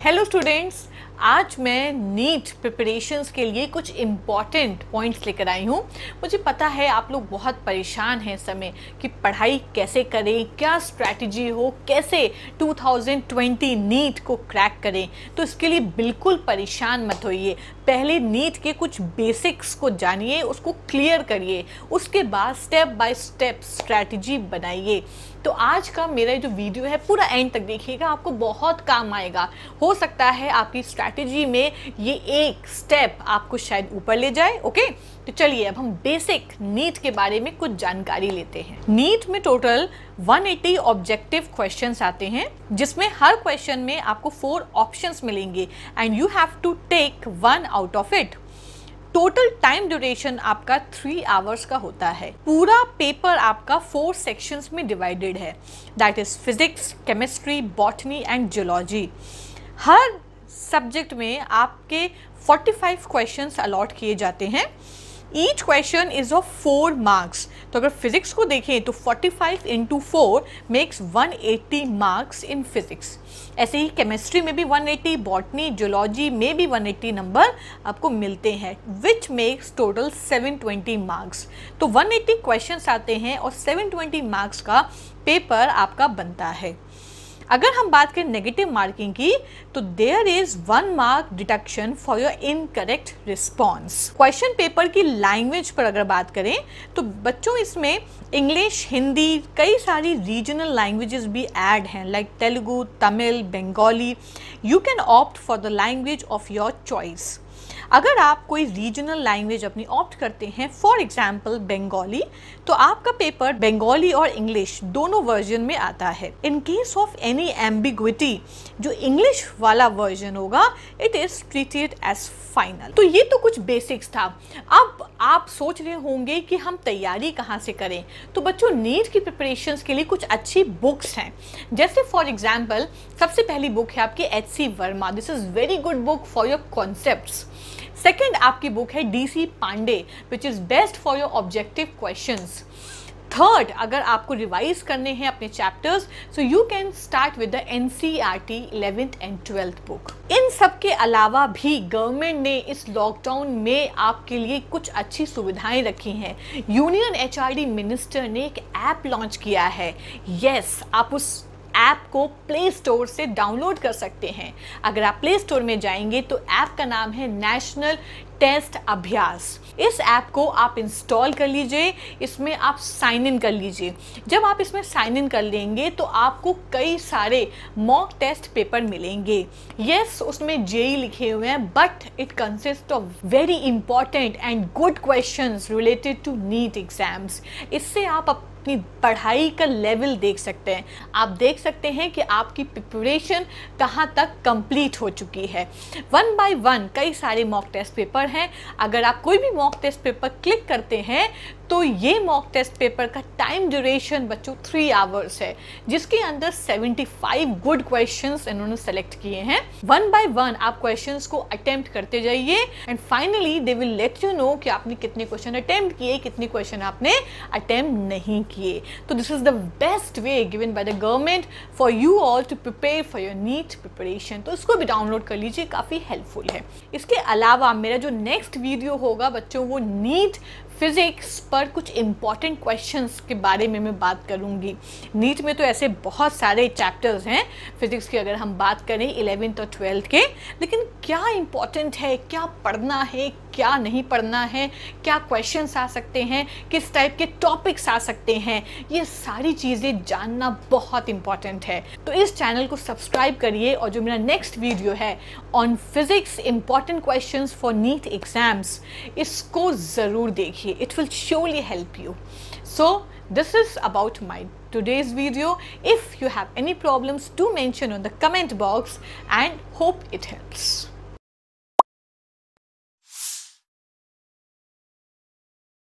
Hello students, आज मैं NEET preparations के लिए कुछ इम्पॉर्टेंट पॉइंट्स लेकर आई हूँ। मुझे पता है आप लोग बहुत परेशान हैं इस समय कि पढ़ाई कैसे करें, क्या स्ट्रैटेजी हो, कैसे 2020 नीट को क्रैक करें। तो इसके लिए बिल्कुल परेशान मत होइए। पहले नीट के कुछ बेसिक्स को जानिए, उसको क्लियर करिए, उसके बाद स्टेप बाय स्टेप स्ट्रैटेजी बनाइए। तो आज का मेरा जो वीडियो है पूरा एंड तक देखिएगा, आपको बहुत काम आएगा। हो सकता है आपकी स्ट्रैटेजी में ये एक स्टेप आपको शायद ऊपर ले जाए। ओके, तो चलिए अब हम बेसिक नीट के बारे में कुछ जानकारी लेते हैं। नीट में टोटल 180 ऑब्जेक्टिव क्वेश्चंस आते हैं, जिसमें हर क्वेश्चन में आपको 4 ऑप्शंस मिलेंगे and you have to take 1 out of it. Total time duration आपका 3 आवर्स का होता है। पूरा पेपर आपका 4 सेक्शंस में डिवाइडेड है, that is physics, chemistry, botany and geology. हर सब्जेक्ट में आपके 45 क्वेश्चंस अलॉट किए जाते हैं। Each question is of 4 marks. तो अगर फिजिक्स को देखें तो 45 into 4 makes 180 marks in physics. ऐसे ही केमिस्ट्री में भी 180, बॉटनी, जियोलॉजी में भी 180 नंबर आपको मिलते हैं, विच मेक्स टोटल 720 मार्क्स। तो 180 क्वेश्चंस आते हैं और 720 मार्क्स का पेपर आपका बनता है। अगर हम बात करें नेगेटिव मार्किंग की, तो there is 1 mark deduction for your incorrect response. Question paper की लैंग्वेज पर अगर बात करें तो बच्चों इसमें इंग्लिश, हिंदी, कई सारी रीजनल लैंग्वेजेस भी ऐड हैं, like Telugu, Tamil, Bengali. You can opt for the language of your choice. अगर आप कोई रीजनल लैंग्वेज अपनी ऑप्ट करते हैं, फॉर एग्जाम्पल बंगाली, तो आपका पेपर बंगाली और इंग्लिश दोनों वर्जन में आता है। In case of any ambiguity, जो इंग्लिश वाला वर्जन होगा, it is treated as final. तो ये तो कुछ बेसिक्स था। अब आप सोच रहे होंगे कि हम तैयारी कहाँ से करें। तो बच्चों, नीट की प्रिपरेशंस के लिए कुछ अच्छी बुक्स हैं। जैसे फॉर एग्जाम्पल सबसे पहली बुक है आपकी HC Verma. This is very good book for your concepts. Second आपकी बुक है DC Pandey, which is best for your objective questions. Third, अगर आपको रिवाइज करने हैं अपने chapters, so you can start with the NCERT 11th and 12th book. इन सब के अलावा भी गवर्नमेंट ने इस लॉकडाउन में आपके लिए कुछ अच्छी सुविधाएं रखी हैं। यूनियन HRD मिनिस्टर ने एक ऐप लॉन्च किया है। यस, आप उस ऐप को प्ले स्टोर से डाउनलोड कर सकते हैं। अगर आप प्ले स्टोर में जाएंगे तो ऐप का नाम है नेशनल टेस्ट अभ्यास। इस ऐप को आप इंस्टॉल कर लीजिए, इसमें आप साइन इन कर लीजिए। जब आप इसमें साइन इन कर लेंगे तो आपको कई सारे मॉक टेस्ट पेपर मिलेंगे। यस, उसमें JEE लिखे हुए हैं, but it consist of very important and good questions related to NEET exams. इससे आप अपनी पढ़ाई का लेवल देख सकते हैं। आप देख सकते हैं कि आपकी प्रिपरेशन कहाँ तक कंप्लीट हो चुकी है। 1 बाय 1 कई सारे मॉक टेस्ट पेपर हैं। अगर आप कोई भी मॉक टेस्ट पेपर क्लिक करते हैं तो ये मॉक टेस्ट पेपर का टाइम ड्यूरेशन बच्चों 3 आवर्स है, जिसके अंदर 75 गुड क्वेश्चंस इन्होंने सेलेक्ट किए हैं। 1 बाय 1 आप क्वेश्चंस को अटेम्प्ट करते जाइए and finally they will let you know कि आपने कितने क्वेश्चन अटेम्प्ट किए, कितने क्वेश्चन आपने अटेम्प्ट नहीं किए। तो this is the best way given by the government for you all to prepare for your NEET preparation. तो इसको भी डाउनलोड कर लीजिए, काफ़ी हेल्पफुल है। इसके अलावा मेरा जो नेक्स्ट वीडियो होगा बच्चों, वो नीट फिजिक्स पर कुछ इंपॉर्टेंट क्वेश्चंस के बारे में मैं बात करूंगी। नीट में तो ऐसे बहुत सारे चैप्टर्स हैं फिजिक्स की, अगर हम बात करें 11th और 12th के, लेकिन क्या इंपॉर्टेंट है, क्या पढ़ना है, क्या नहीं पढ़ना है, क्या क्वेश्चंस आ सकते हैं, किस टाइप के टॉपिक्स आ सकते हैं, ये सारी चीज़ें जानना बहुत इंपॉर्टेंट है। तो इस चैनल को सब्सक्राइब करिए और जो मेरा नेक्स्ट वीडियो है on physics important questions for NEET exams, इसको ज़रूर देखिए। It will surely help you. So this is about my today's video. If you have any problems, do mention on the comment box and hope it helps.